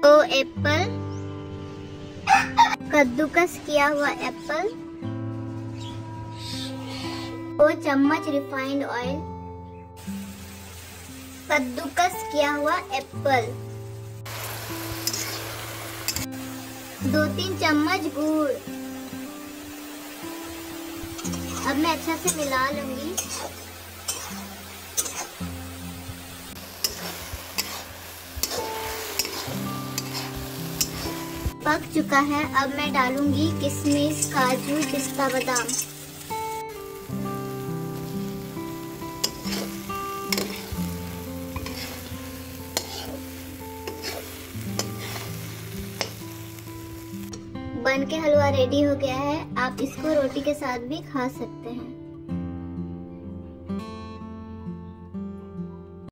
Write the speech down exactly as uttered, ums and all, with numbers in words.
दो एप्पल, कद्दूकस किया हुआ एप्पल, दो चम्मच रिफाइंड ऑयल, कद्दूकस किया हुआ एप्पल, दो तीन चम्मच गुड़। अब मैं अच्छा से मिला लूंगी। पक चुका है। अब मैं डालूंगी किशमिश, काजू, पिस्ता, बादाम। बन के हलवा रेडी हो गया है। आप इसको रोटी के साथ भी खा सकते हैं।